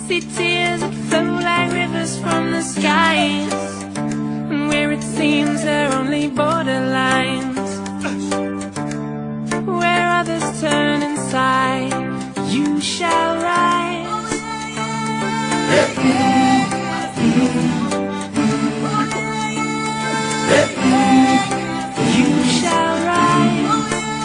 see tears that flow like rivers from the skies, and where it seems there are only borderlines, where others turn inside, you shall rise. You shall rise.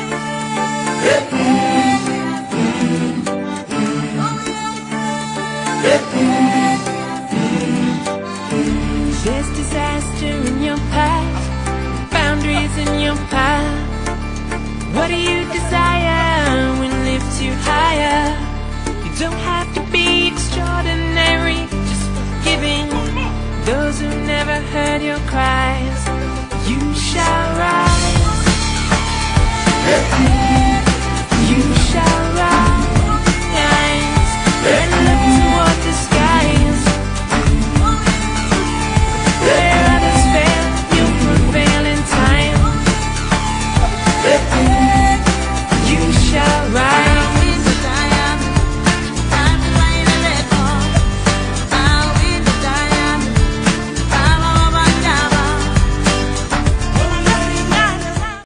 There's disaster in your path, boundaries in your path. What do you desire when lifts you higher? You don't have to be extraordinary, just forgiving those who never heard your cries. You shall rise.